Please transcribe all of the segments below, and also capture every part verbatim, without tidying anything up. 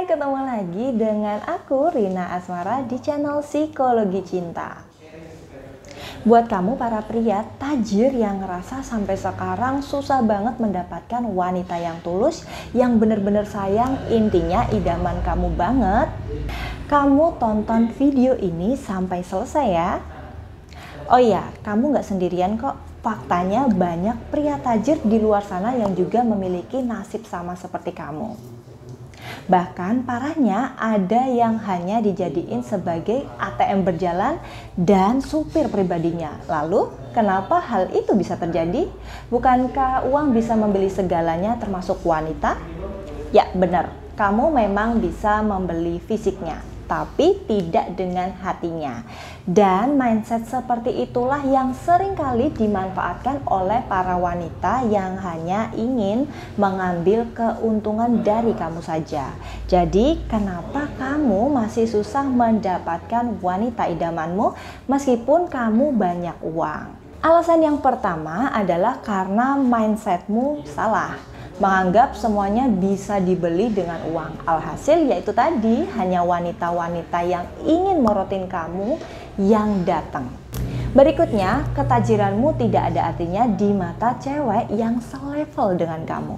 ketemu lagi dengan aku Rina Asmara di channel Psikologi Cinta. Buat kamu para pria tajir yang ngerasa sampai sekarang susah banget mendapatkan wanita yang tulus, yang bener-bener sayang, intinya idaman kamu banget, kamu tonton video ini sampai selesai ya. Oh iya, kamu gak sendirian kok. Faktanya banyak pria tajir di luar sana yang juga memiliki nasib sama seperti kamu. Bahkan parahnya ada yang hanya dijadiin sebagai A T M berjalan dan supir pribadinya. Lalu kenapa hal itu bisa terjadi? Bukankah uang bisa membeli segalanya termasuk wanita? Ya benar, kamu memang bisa membeli fisiknya, tapi tidak dengan hatinya. Dan mindset seperti itulah yang seringkali dimanfaatkan oleh para wanita yang hanya ingin mengambil keuntungan dari kamu saja. Jadi kenapa kamu masih susah mendapatkan wanita idamanmu meskipun kamu banyak uang? Alasan yang pertama adalah karena mindsetmu salah. Menganggap semuanya bisa dibeli dengan uang. Alhasil yaitu tadi, hanya wanita-wanita yang ingin morotin kamu yang datang. Berikutnya, ketajiranmu tidak ada artinya di mata cewek yang selevel dengan kamu.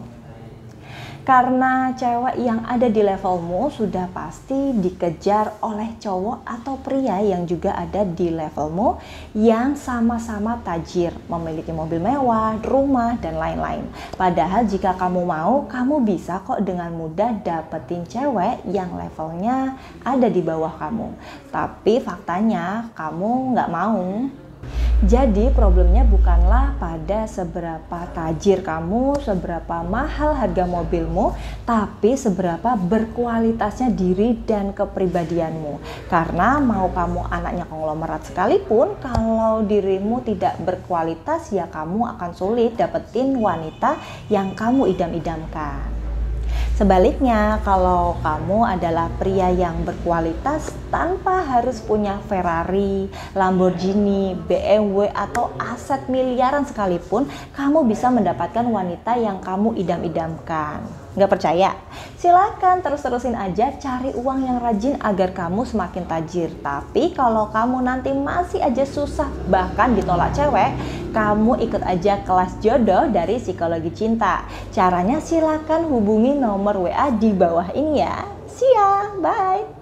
Karena cewek yang ada di levelmu sudah pasti dikejar oleh cowok atau pria yang juga ada di levelmu yang sama-sama tajir, memiliki mobil mewah, rumah, dan lain-lain. Padahal jika kamu mau, kamu bisa kok dengan mudah dapetin cewek yang levelnya ada di bawah kamu. Tapi faktanya kamu nggak mau. Jadi problemnya bukanlah pada seberapa tajir kamu, seberapa mahal harga mobilmu, tapi seberapa berkualitasnya diri dan kepribadianmu. Karena mau kamu anaknya konglomerat sekalipun, kalau dirimu tidak berkualitas ya kamu akan sulit dapetin wanita yang kamu idam-idamkan. Sebaliknya, kalau kamu adalah pria yang berkualitas tanpa harus punya Ferrari, Lamborghini, B M W, atau aset miliaran sekalipun, kamu bisa mendapatkan wanita yang kamu idam-idamkan. Nggak percaya? Silakan terus-terusin aja cari uang yang rajin agar kamu semakin tajir. Tapi kalau kamu nanti masih aja susah, bahkan ditolak cewek, kamu ikut aja kelas jodoh dari Psikologi Cinta. Caranya silakan hubungi nomor W A di bawah ini ya. See ya, bye!